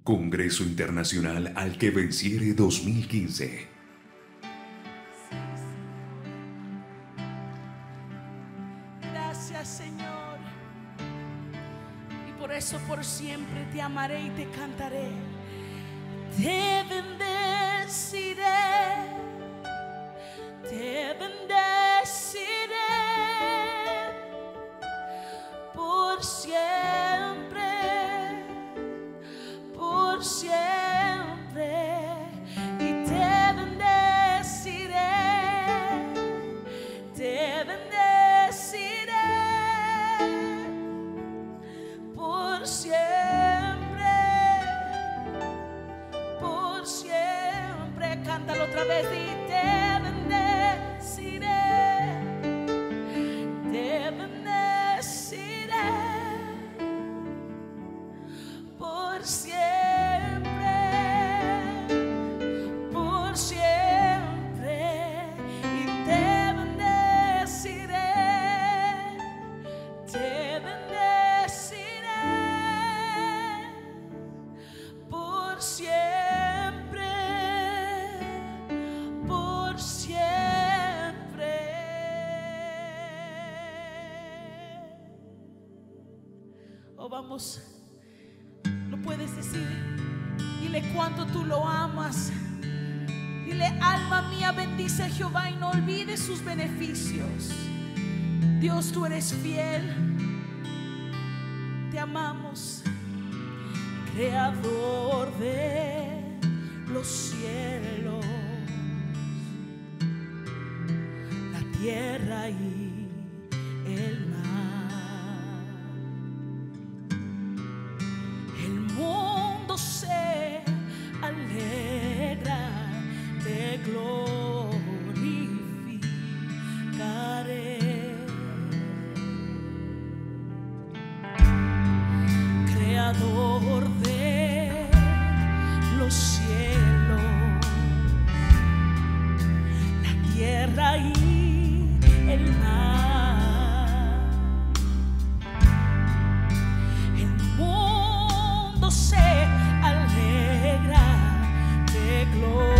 Congreso Internacional Al que Venciere 2015. Gracias, Señor. Y por eso por siempre te amaré y te cantaré. Te bendeciré, te bendeciré por siempre, por siempre. Y te bendeciré, te bendeciré por siempre. Cántalo otra vez y te bendeciré, te bendeciré por siempre, por siempre. Y te bendeciré, te bendeciré por siempre. Oh, vamos, lo puedes decir. Dile cuánto tú lo amas. Dile: alma mía, bendice a Jehová y no olvides sus beneficios. Dios, tú eres fiel. Te amamos, Creador de los cielos, la tierra y el mar. Se alegra, te glorificaré. Creador de los cielos, la tierra y el mar. El mundo se alegra, te glorificaré.